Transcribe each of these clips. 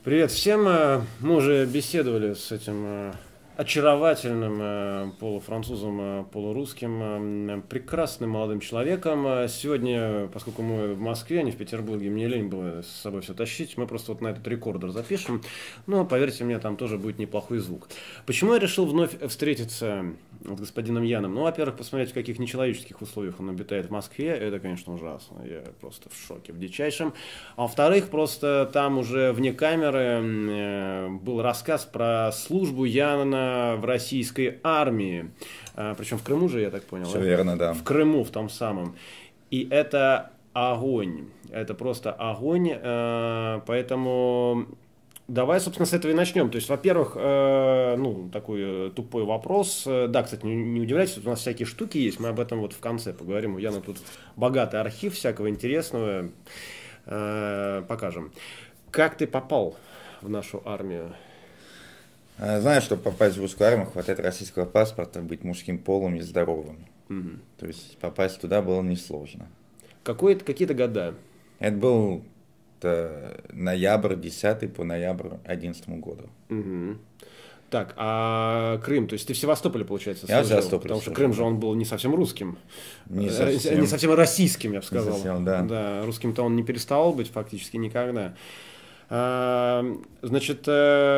Привет всем. Мы уже беседовали с этим очаровательным полуфранцузом, полурусским, прекрасным молодым человеком. Сегодня, поскольку мы в Москве, а не в Петербурге, мне лень было с собой все тащить, мы просто вот на этот рекордер запишем. Но, поверьте мне, там тоже будет неплохой звук. Почему я решил вновь встретиться с господином Яном? Ну, во-первых, посмотреть, в каких нечеловеческих условиях он обитает в Москве. Это, конечно, ужасно. Я просто в шоке, в дичайшем. А во-вторых, просто там уже вне камеры был рассказ про службу Яна в российской армии. Причем в Крыму же, я так понял. Все верно, да. В Крыму, в том самом. И это огонь. Это просто огонь. Поэтому давай, собственно, с этого и начнем. То есть, во-первых, ну, такой тупой вопрос. Да, кстати, не удивляйтесь, у нас всякие штуки есть. Мы об этом вот в конце поговорим. У Яна тут богатый архив всякого интересного. Покажем. Как ты попал в нашу армию? Знаешь, чтобы попасть в русскую армию, хватает российского паспорта, быть мужским полом и здоровым. Угу. То есть попасть туда было несложно. Какие-то года? Это был ноябрь 10 по ноябрь 11 году. Угу. Так, а Крым, то есть ты в Севастополе, получается, Я в служил? Севастополе Потому что служил, Крым же да. он был не совсем русским. Не Не совсем российским, я бы сказал. совсем, да. Да, русским-то он не переставал быть фактически никогда. Значит,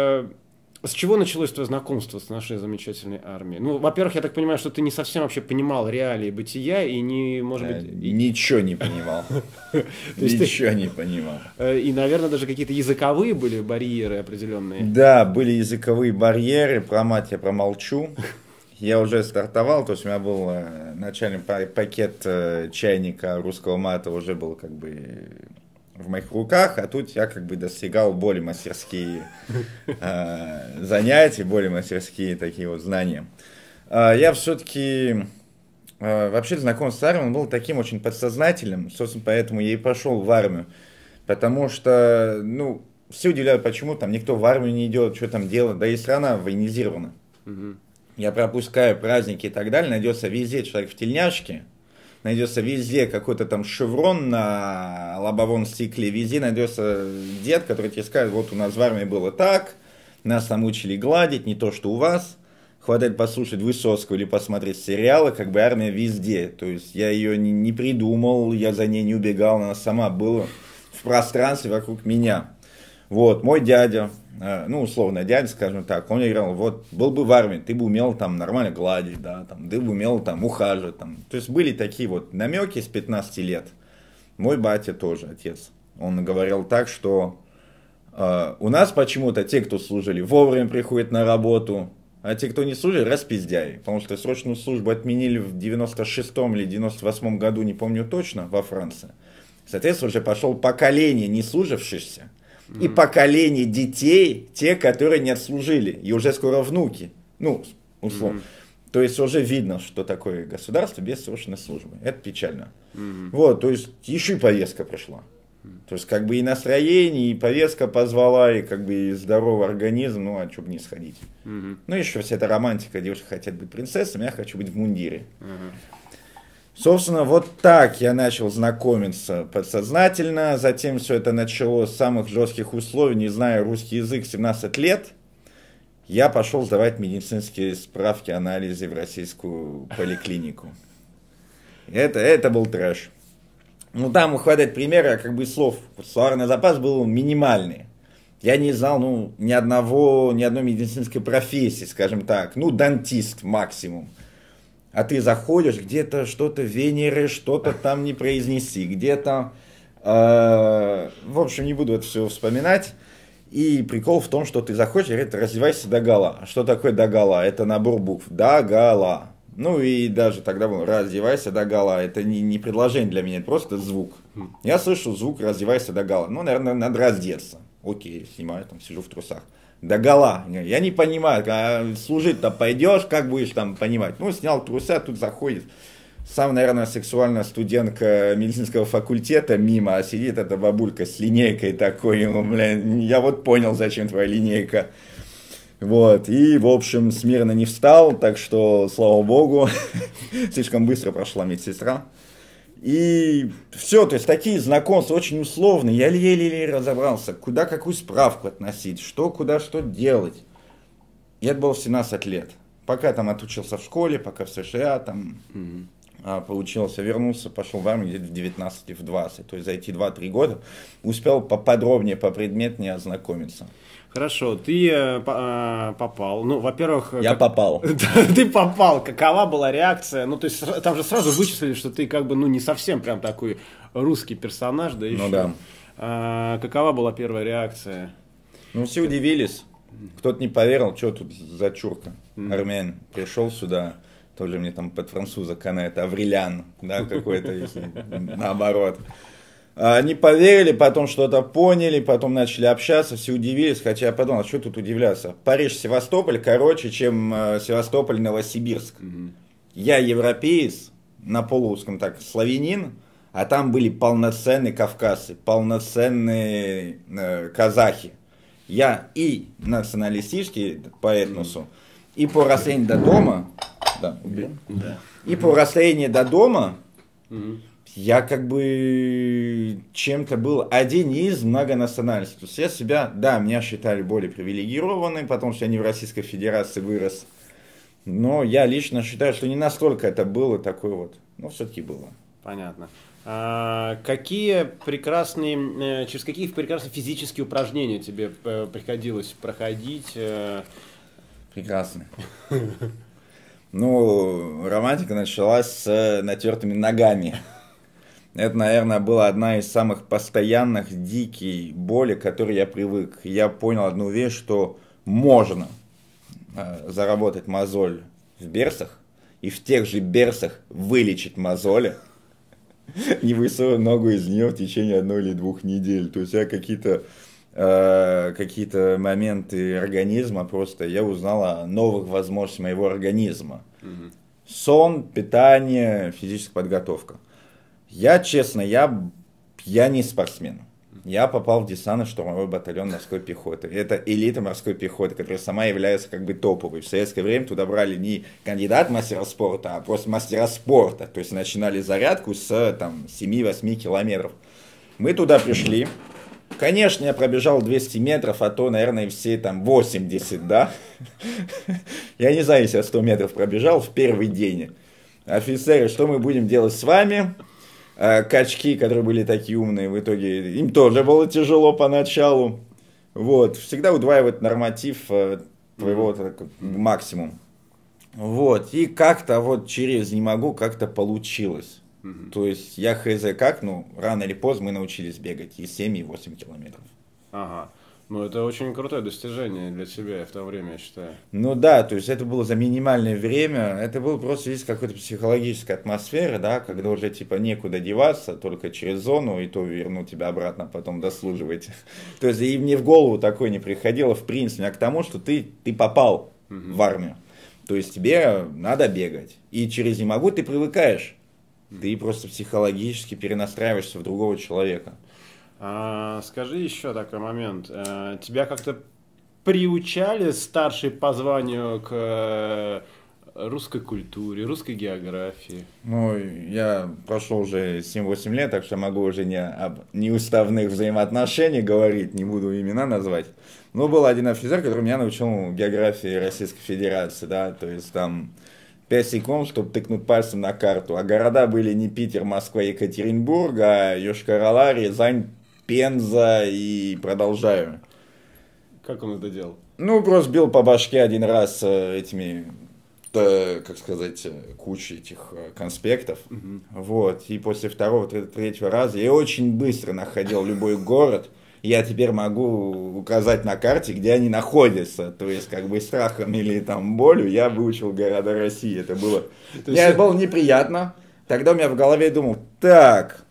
с чего началось твое знакомство с нашей замечательной армией? Ну, во-первых, я так понимаю, что ты не совсем вообще понимал реалии бытия и не, может быть... Ничего не понимал. Ничего не понимал. И, наверное, даже какие-то языковые были барьеры определенные. Да, были языковые барьеры, про мат я промолчу. Я уже стартовал, то есть у меня был начальный пакет чайника русского мата, уже был как бы в моих руках, а тут я как бы достигал более мастерские занятия, более мастерские такие вот знания. Я все-таки вообще знакомство с армией был таким очень подсознательным, собственно, поэтому я и пошел в армию, потому что, ну, все удивляют, почему там никто в армию не идет, что там делать, да и страна военизирована. Я пропускаю праздники и так далее, найдется везде человек в тельняшке, найдется везде какой-то там шеврон на лобовом стекле, везде найдется дед, который тебе скажет, вот у нас в армии было так, нас там учили гладить, не то что у вас. Хватает послушать Высоцкого или посмотреть сериалы, как бы армия везде. То есть я ее не придумал, я за ней не убегал, она сама была в пространстве вокруг меня. Вот, мой дядя, ну, условно, дядя, скажем так, он мне говорил, вот, был бы в армии, ты бы умел там нормально гладить, да, там, ты бы умел там ухаживать, там. То есть были такие вот намеки с 15 лет. Мой батя тоже, отец, он говорил так, что у нас почему-то те, кто служили, вовремя приходят на работу, а те, кто не служили, распиздяи. Потому что срочную службу отменили в 96-м или 98-м году, не помню точно, во Франции. Соответственно, уже пошел поколение не служившихся. И поколение детей, те, которые не отслужили, и уже скоро внуки, ну, условно. То есть уже видно, что такое государство без срочной службы. Это печально. Вот, то есть еще и повестка пришла. То есть как бы и настроение, и повестка позвала, и как бы и здоровый организм, ну, а что бы не сходить. Ну, еще вся эта романтика, девушки хотят быть принцессами, я хочу быть в мундире. Собственно, вот так я начал знакомиться подсознательно, затем все это началось с самых жестких условий, не зная русский язык, 17 лет. Я пошел сдавать медицинские справки, анализы в российскую поликлинику. Это был трэш. Ну, там хватает примера, как бы слов. Словарный запас был минимальный. Я не знал, ну, ни одной медицинской профессии, скажем так. Ну, дантист максимум. А ты заходишь, где-то что-то венеры, что-то там не произнеси, где-то... в общем, не буду это все вспоминать. И прикол в том, что ты заходишь и говорит, раздевайся догола. Что такое догола? Это набор букв. Догола. Ну и даже тогда было раздевайся догола. Это не предложение для меня, это просто звук. Я слышу звук раздевайся догола. Ну, наверное, надо раздеться. Окей, снимаю, там сижу в трусах. Догола. Я не понимаю, а служить-то пойдешь, как будешь там понимать? Ну, снял трусы, тут заходит самая, наверное, сексуальная студентка медицинского факультета мимо, а сидит эта бабулька с линейкой такой, блин, я вот понял, зачем твоя линейка. Вот, и, в общем, смирно не встал, так что, слава богу, слишком быстро прошла медсестра. И все, то есть такие знакомства очень условные. Я еле-еле разобрался, куда какую справку относить, что, куда, что делать. И это было в 17 лет. Пока там отучился в школе, пока в США там получился, вернулся, пошел в армию где-то в 19, в 20. То есть за эти 2-3 года успел поподробнее, попредметнее ознакомиться. Хорошо, ты попал. Ну, во-первых... Я попал. Ты попал. Какова была реакция? Ну, то есть там же сразу вычислили, что ты как бы, ну, не совсем прям такой русский персонаж, да еще. Ну да. Какова была первая реакция? Ну, все удивились. Кто-то не поверил, что тут за чурка. Армянин пришел сюда, тоже мне там под француза канает, Аврелян, да, какой-то, если наоборот. Они поверили, потом что-то поняли, потом начали общаться, все удивились, хотя я подумал, что тут удивляться. Париж-Севастополь короче, чем Севастополь-Новосибирск. Я европеец, на полурусском так, славянин, а там были полноценные кавказцы, полноценные казахи. Я и националистический по этносу, и по расстоянию до дома, и по расстоянию до дома, я как бы чем-то был один из многонациональностей. То есть я себя, да, меня считали более привилегированным, потому что я не в Российской Федерации вырос. Но я лично считаю, что не настолько это было такое вот. Но все-таки было. Понятно. Через какие прекрасные физические упражнения тебе приходилось проходить? Прекрасно. Ну, романтика началась с натертыми ногами. Это, наверное, была одна из самых постоянных, диких болей, к которой я привык. Я понял одну вещь, что можно заработать мозоль в берцах, и в тех же берцах вылечить мозоли, не высовывая ногу из нее в течение 1 или 2 недель. То есть я какие-то моменты организма, просто я узнал о новых возможностях моего организма. Сон, питание, физическая подготовка. Я, честно, я не спортсмен. Я попал в десантно-штурмовой батальон морской пехоты. Это элита морской пехоты, которая сама является как бы топовой. В советское время туда брали не кандидат мастера спорта, а просто мастера спорта. То есть начинали зарядку с там 7-8 километров. Мы туда пришли. Конечно, я пробежал 200 метров, а то, наверное, все там 80, да? Я не знаю, если я 100 метров пробежал в первый день. Офицеры, что мы будем делать с вами? Качки, которые были такие умные, в итоге им тоже было тяжело поначалу. Вот. Всегда удваивать норматив твоего максимум. Вот. И как-то вот через не могу, как-то получилось. То есть я хз как, ну, рано или поздно мы научились бегать и 7, и 8 километров. Ага. Ну, это очень крутое достижение для тебя в то время, я считаю. Ну да, то есть это было за минимальное время, это было просто здесь какая-то психологическая атмосфера, да, когда уже типа некуда деваться, только через зону, и то верну тебя обратно, потом дослуживайте. То есть и мне в голову такое не приходило, в принципе, а к тому, что ты попал в армию. То есть тебе надо бегать. И через «не могу» ты привыкаешь. Ты просто психологически перенастраиваешься в другого человека. Скажи еще такой момент. Тебя как-то приучали старшие по званию к русской культуре, русской географии? Ну, я прошел уже 7-8 лет, так что могу уже не об неуставных взаимоотношениях говорить, не буду имена назвать. Но был один офицер, который меня научил географии Российской Федерации, да, то есть там 5 секунд, чтобы тыкнуть пальцем на карту. А города были не Питер, Москва, Екатеринбург, а Йошкар-Ола, Рязань, Пенза и продолжаю. Как он это делал? Ну, просто бил по башке один раз этими, как сказать, кучей этих конспектов. Вот. И после 2-3 раза я очень быстро находил любой город. Я теперь могу указать на карте, где они находятся. То есть, как бы страхом или там болью я выучил города России. Это было... Мне было неприятно. Тогда у меня в голове думал, так...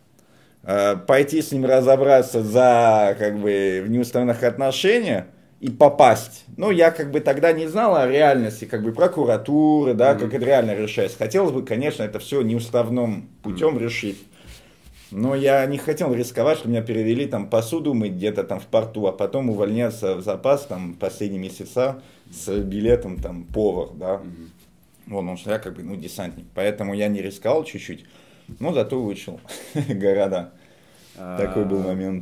пойти с ним разобраться за как бы в неуставных отношениях и попасть. Ну, я как бы тогда не знал о реальности как бы прокуратуры, да, как это реально решается. Хотелось бы, конечно, это все неуставным путем решить. Но я не хотел рисковать, что меня перевели там посуду мыть где-то там в порту, а потом увольняться в запас там последние месяца с билетом там повар, да. Вот, потому что я как бы, ну, десантник. Поэтому я не рисковал чуть-чуть. но зато вышел города. Такой был момент.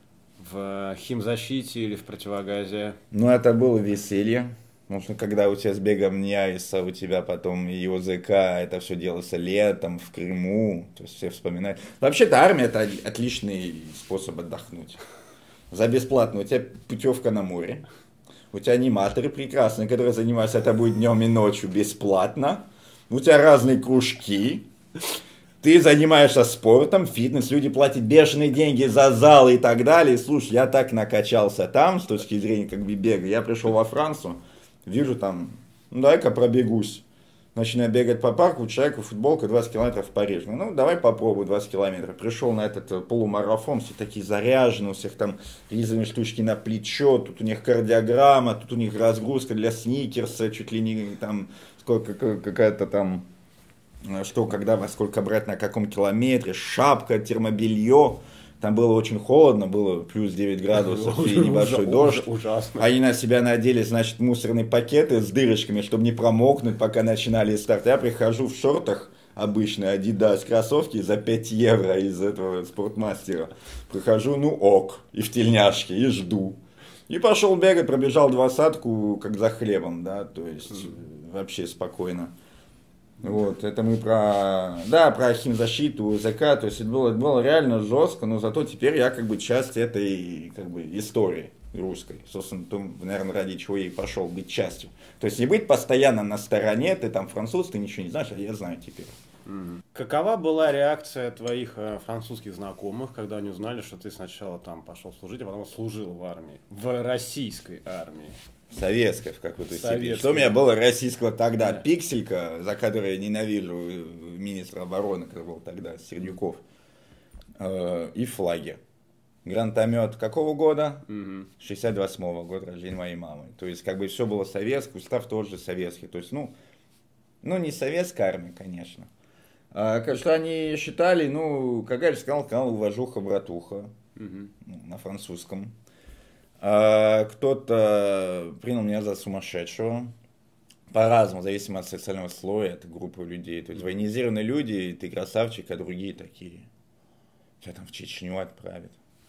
В химзащите или в противогазе? Ну, это было веселье. Потому что когда у тебя с бегом Ньяриса, у тебя потом и ОЗК, это все делается летом, в Крыму, то есть все вспоминают. Вообще-то армия это отличный способ отдохнуть. За бесплатно. У тебя путевка на море. У тебя аниматоры прекрасные, которые занимаются это будет днем и ночью бесплатно. У тебя разные кружки. Ты занимаешься спортом, фитнес, люди платят бешеные деньги за залы и так далее. Слушай, я так накачался там, с точки зрения как бы бега. Я пришел во Францию, вижу там, ну дай-ка пробегусь. Начинаю бегать по парку, человеку футболка 20 километров в Париж. Ну давай попробую 20 километров. Пришел на этот полумарафон, все такие заряженные, у всех там резаные штучки на плечо, тут у них кардиограмма, тут у них разгрузка для сникерса, чуть ли не там сколько какая-то там, что когда, во сколько брать, на каком километре, шапка, термобелье. Там было очень холодно, было плюс 9 градусов и небольшой дождь. Ужасно. Они на себя надели, значит, мусорные пакеты с дырочками, чтобы не промокнуть, пока начинали старт. Я прихожу в шортах, обычные Adidas кроссовки за 5 евро из этого спортмастера. Прихожу, ну ок, и в тельняшке, и жду. И пошел бегать, пробежал 20-ку, как за хлебом, да, то есть вообще спокойно. Вот, это мы про химзащиту, УЗК, то есть это было реально жестко, но зато теперь я как бы часть этой как бы истории русской. Собственно, то, наверное, ради чего я и пошел быть частью. То есть не быть постоянно на стороне, ты там француз, ты ничего не знаешь, а я знаю теперь. Какова была реакция твоих французских знакомых, когда они узнали, что ты сначала там пошел служить, а потом служил в армии, в российской армии? Советская в какой-то степени. Что у меня было российского тогда? Да. Пикселька, за которую я ненавижу министра обороны, который был тогда, Сердюков, и флаги. Гранатомет какого года? 68-го года рождения моей мамы. То есть, как бы все было советское, устав тоже советский. То есть, ну не советская армия, конечно. Что они считали, Кагарь сказал, уважуха, братуха, на французском. Кто-то принял меня за сумасшедшего. По-разному, в зависимости от социального слоя, это группа людей. То есть военизированные люди, ты красавчик, а другие такие. Тебя там в Чечню отправят.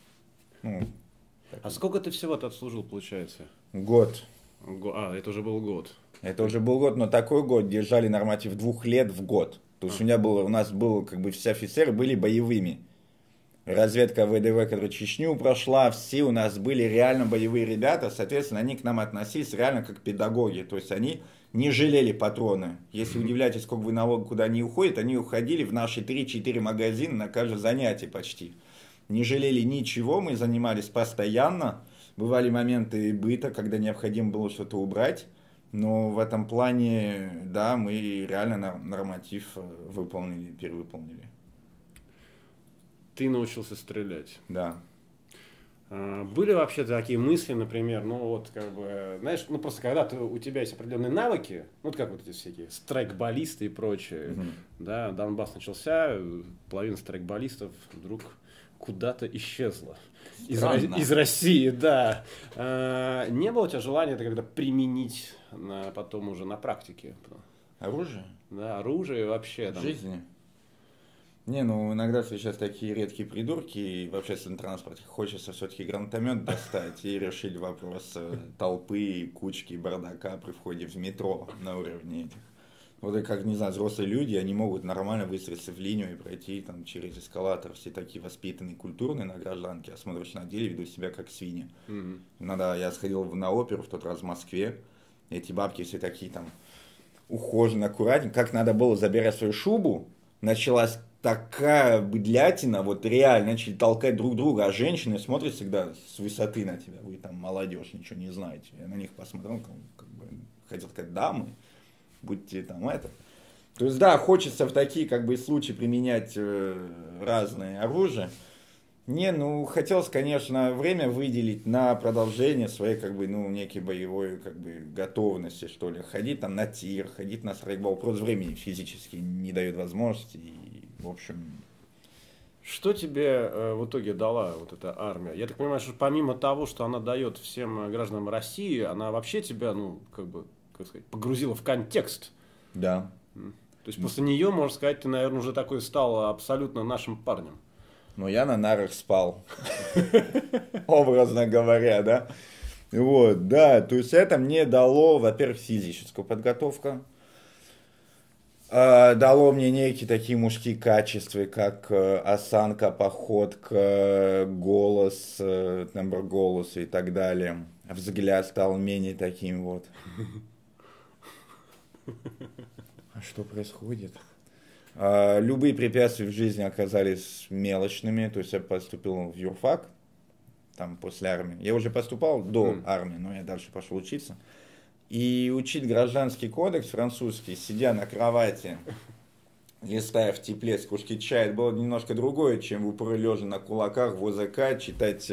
А сколько ты всего-то отслужил, получается? Год. Это уже был год. Это уже был год, но такой год держали норматив 2 лет в год. То есть у нас было, как бы все офицеры были боевыми. Разведка ВДВ, которая Чечню прошла, все у нас были реально боевые ребята, соответственно, они к нам относились реально как педагоги, то есть они не жалели патроны. Если удивляетесь, сколько вы налог, куда они уходят, они уходили в наши 3-4 магазина на каждое занятие почти. Не жалели ничего, мы занимались постоянно, бывали моменты быта, когда необходимо было что-то убрать, но в этом плане, да, мы реально норматив выполнили, перевыполнили. Ты научился стрелять. Да. Были вообще такие мысли, например, знаешь, просто когда у тебя есть определенные навыки, как вот эти всякие страйкболисты и прочее, да, Донбасс начался, половина страйкболистов вдруг куда-то исчезла. Из России, да. Не было у тебя желания это когда применить потом уже на практике? Оружие? Да, оружие вообще. В жизни? Иногда сейчас такие редкие придурки, и в общественном транспорте хочется все-таки гранатомет достать и решить вопрос толпы, кучки, бардака при входе в метро на уровне этих. Вот как, не знаю, взрослые люди, они могут нормально выстроиться в линию и пройти там через эскалатор, все такие воспитанные, культурные на гражданке, а смотришь на деле, ведут себя как свиньи. Я сходил на оперу в тот раз в Москве, эти бабки все такие там ухоженные, аккуратненькие, как надо было забирать свою шубу, началась такая быдлятина, вот реально начали толкать друг друга, а женщины смотрят всегда с высоты на тебя, вы там молодежь, ничего не знаете. Я на них посмотрел, хотел сказать, дамы, будьте там это. То есть, да, хочется в такие случаи применять разные оружия. Хотелось, конечно, время выделить на продолжение своей, некой боевой, готовности, что ли. Ходить там на тир, ходить на страйкбол. Просто времени физически не дает возможности. И, в общем... Что тебе в итоге дала вот эта армия? Я так понимаю, что помимо того, что она дает всем гражданам России, она вообще тебя, погрузила в контекст. Да. То есть после нее, можно сказать, ты, наверное, уже такой стал абсолютно нашим парнем. Но я на нарах спал, образно говоря, да. Вот, да, то есть это мне дало, во-первых, физическую подготовку, дало мне некие такие мужские качества, как осанка, походка, голос, тембр голоса и так далее. Взгляд стал менее таким вот. А что происходит? Любые препятствия в жизни оказались мелочными, то есть я поступил в юрфак, там после армии. Я уже поступал до армии, но я дальше пошел учиться. И учить гражданский кодекс французский, сидя на кровати, листая в тепле с кружки чая, это было немножко другое, чем в упоры лежа на кулаках в ОЗК читать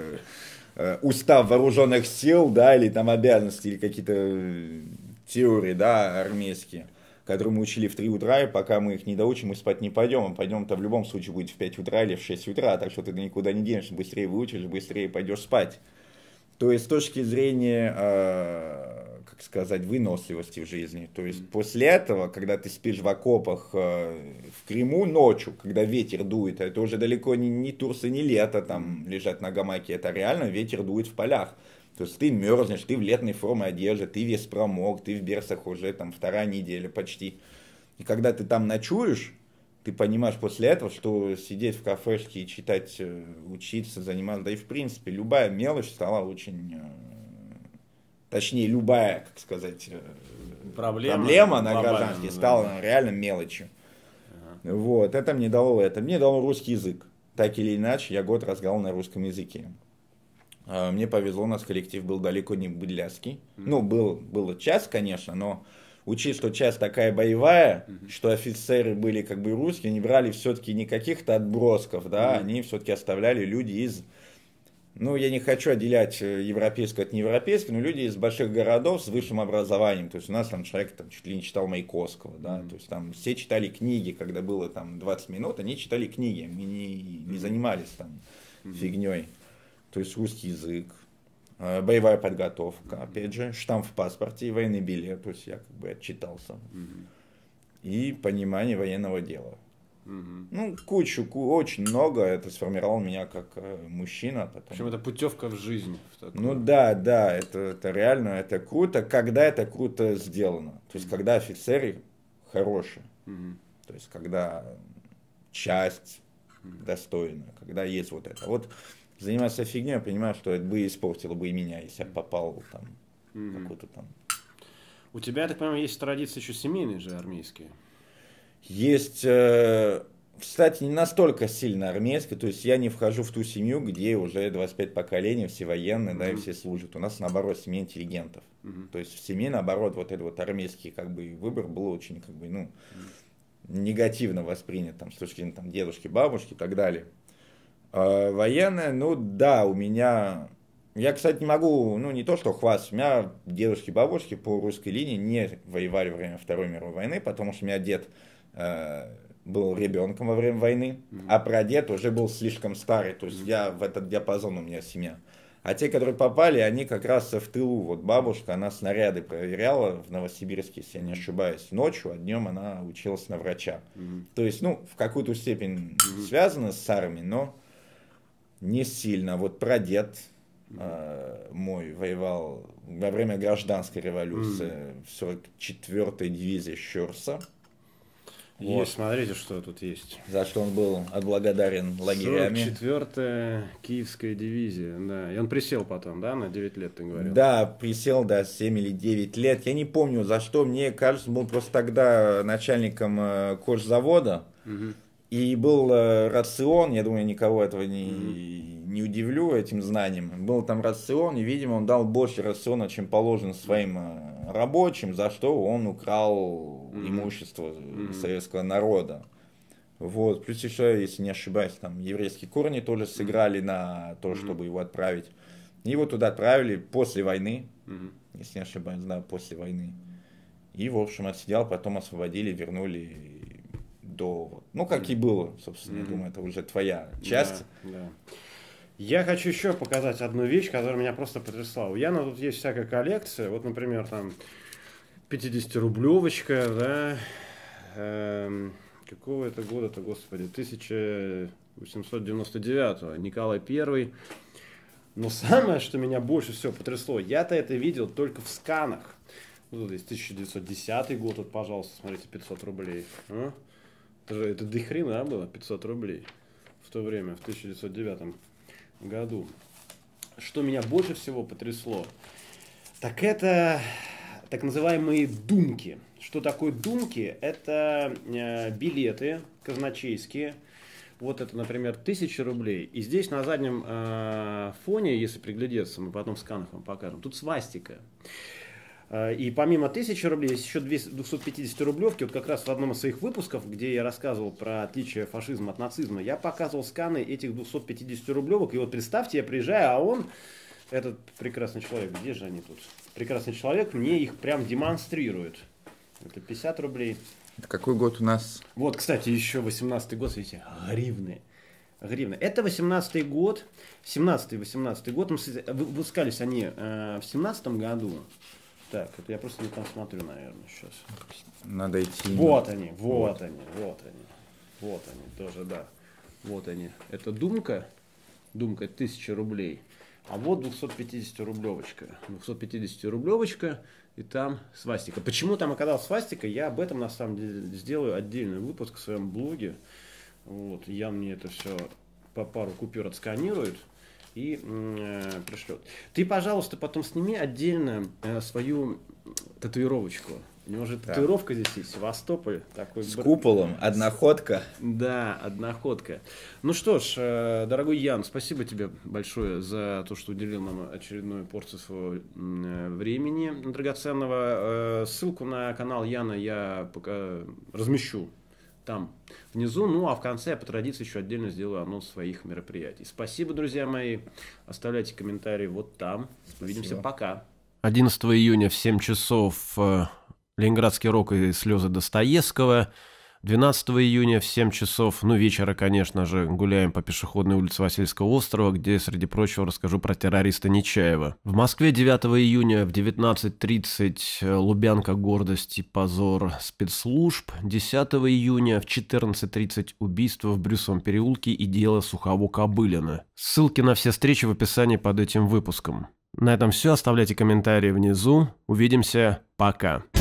устав вооруженных сил, да, или там обязанности, или какие-то теории, да, армейские, которые мы учили в 3 утра, и пока мы их не доучим, мы спать не пойдем. А пойдем-то в любом случае будет в 5 утра или в 6 утра, так что ты никуда не денешься, быстрее выучишь, быстрее пойдешь спать. То есть с точки зрения, как сказать, выносливости в жизни. То есть после этого, когда ты спишь в окопах в Крыму ночью, когда ветер дует, это уже далеко не Турция, не лето, там лежать на гамаке, это реально ветер дует в полях. То есть ты мерзнешь, ты в летной форме одежды, ты весь промок, ты в берцах уже там 2-я неделя почти. И когда ты там ночуешь, ты понимаешь после этого, что сидеть в кафешке и читать, учиться, заниматься, да и в принципе любая мелочь стала очень, точнее любая, как сказать, проблема на гражданстве стала реально мелочью. Ага. Вот, это мне дало это. Мне дало русский язык. Так или иначе, я год разговаривал на русском языке. Мне повезло, у нас коллектив был далеко не быдляцкий. Ну, было часть, конечно, но учить, что часть такая боевая, что офицеры были как бы русские, они брали все-таки не каких-то отбросков, да, они все-таки оставляли люди из, ну, я не хочу отделять европейское от неевропейского, но люди из больших городов с высшим образованием. То есть у нас там человек там, чуть ли не читал Маяковского, да, то есть там все читали книги, когда было там 20 минут, они читали книги, мы не занимались там фигней. То есть русский язык, боевая подготовка, опять же, штамп в паспорте и военный билет, то есть я как бы отчитался. И понимание военного дела. Ну, очень много, это сформировало меня как мужчина. Потом... В общем, это путевка в жизнь. Ну да, это реально, это круто, когда это круто сделано. То есть, когда офицеры хорошие, то есть, когда часть достойная, когда есть вот это. Вот заниматься фигней, я понимаю, что это бы испортило бы и меня, если я попал там какой-то там. У тебя, я так понимаю, есть традиции еще семейные же армейские? Есть, кстати, не настолько сильно армейская, то есть я не вхожу в ту семью, где уже 25 поколений, все военные, да, и все служат. У нас, наоборот, семья интеллигентов. То есть в семье, наоборот, вот этот вот армейский как бы выбор был очень, как бы, ну, негативно воспринят, там, с точки зрения там, дедушки, бабушки и так далее. Военная, ну да, у меня... Я, кстати, не могу, ну не то что хвастаться, у меня дедушки, бабушки по русской линии не воевали во время Второй мировой войны, потому что у меня дед был ребенком во время войны, а прадед уже был слишком старый, то есть я в этот диапазон у меня семья. А те, которые попали, они как раз в тылу. Вот бабушка, она снаряды проверяла в Новосибирске, если я не ошибаюсь, ночью, а днем она училась на врача. То есть, ну, в какую-то степень связано с армией, но не сильно. Вот прадед мой воевал во время гражданской революции в 44-й дивизии Щорса. Вот. Смотрите, что тут есть. За что он был отблагодарен лагерями. 44-я Киевская дивизия, да. И он присел потом, да, на 9 лет, ты говорил? Да, присел, да, 7 или 9 лет. Я не помню, за что. Мне кажется, был просто тогда начальником кожзавода. И был рацион, я думаю, никого этого не удивлю этим знанием. Был там рацион, и, видимо, он дал больше рациона, чем положено своим рабочим, за что он украл имущество советского народа. Вот. Плюс еще, если не ошибаюсь, там еврейские корни тоже сыграли на то, чтобы его отправить. И его туда отправили после войны, если не ошибаюсь, да, после войны. И, в общем, отсидел, потом освободили, вернули до... Ну, как и было, собственно, я думаю, это уже твоя часть. Да. Я хочу еще показать одну вещь, которая меня просто потрясла. У Яна тут есть всякая коллекция. Вот, например, там 50-рублевочка, да, Какого это года-то, господи, 1899-го, Николай I. Но самое, что меня больше всего потрясло, я-то это видел только в сканах. Вот здесь 1910 год, вот, пожалуйста, смотрите, 500 рублей. А? Это до хрена было, 500 рублей в то время, в 1909 году. Что меня больше всего потрясло, так это так называемые думки. Что такое думки? Это билеты казначейские. Вот это, например, 1000 рублей. И здесь на заднем фоне, если приглядеться, мы потом в сканах вам покажем, тут свастика. И помимо 1000 рублей есть еще 250 рублевки. Вот как раз в одном из своих выпусков, где я рассказывал про отличие фашизма от нацизма, я показывал сканы этих 250 рублевок. И вот представьте, я приезжаю, а он, этот прекрасный человек, где же они тут? Прекрасный человек мне их прям демонстрирует. Это 50 рублей. Это какой год у нас? Вот, кстати, еще 18-й год, видите, гривны. Это 18-й год, 17-18 год. Выпускались они в 17-м году. Так, это я просто не там смотрю, наверное, сейчас. Надо идти. Вот они, тоже, да. Вот они. Это думка 1000 рублей. А вот 250-рублевочка. 250-рублевочка, и там свастика. Почему там оказалась свастика, я об этом на самом деле сделаю отдельный выпуск в своем блоге. Вот, я мне это все по пару купюр отсканирует и пришлет. Ты, пожалуйста, потом сними отдельно свою татуировочку. У него же татуировка здесь есть, Севастополь. Такой с куполом, одноходка. Да, одноходка. Ну что ж, дорогой Ян, спасибо тебе большое за то, что уделил нам очередную порцию своего времени драгоценного. Ссылку на канал Яна я пока размещу там внизу. Ну а в конце я по традиции еще отдельно сделаю анонс своих мероприятий. Спасибо, друзья мои. Оставляйте комментарии вот там. Спасибо. Увидимся, пока. 11 июня в 7 часов Ленинградский рок и слезы Достоевского. 12 июня в 7 часов, вечера, конечно же, гуляем по пешеходной улице Васильского острова, где, среди прочего, расскажу про террориста Нечаева. В Москве 9 июня в 19:30 Лубянка, гордость и позор спецслужб. 10 июня в 14:30 убийство в Брюсовом переулке и дело Сухово-Кобылина. Ссылки на все встречи в описании под этим выпуском. На этом все. Оставляйте комментарии внизу. Увидимся. Пока.